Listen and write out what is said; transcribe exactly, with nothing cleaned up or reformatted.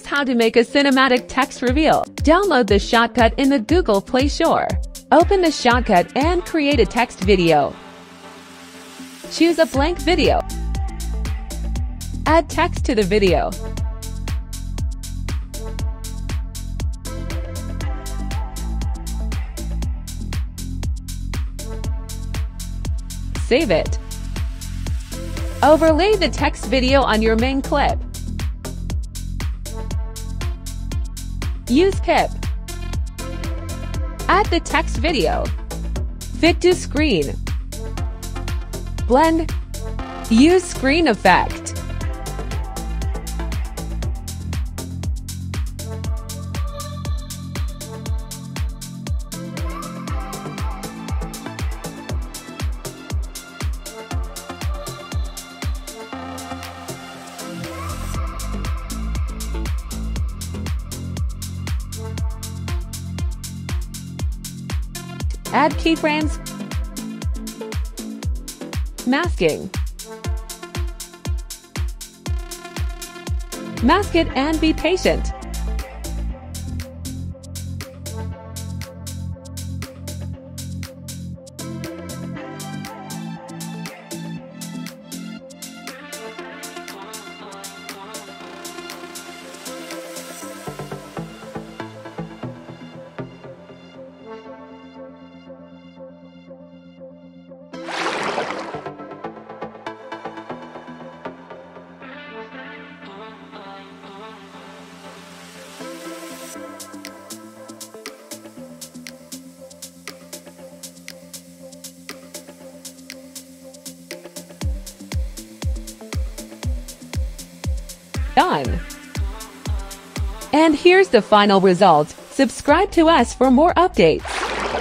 how to make a cinematic text reveal. Download the Shotcut in the Google Play Store. Open the Shotcut and create a text video. Choose a blank video. Add text to the video. Save it. Overlay the text video on your main clip. Use Pip. Add the text video. Fit to screen. Blend. Use screen effect. Add keyframes. Masking. Mask it and be patient. Done. And here's the final result. Subscribe to us for more updates.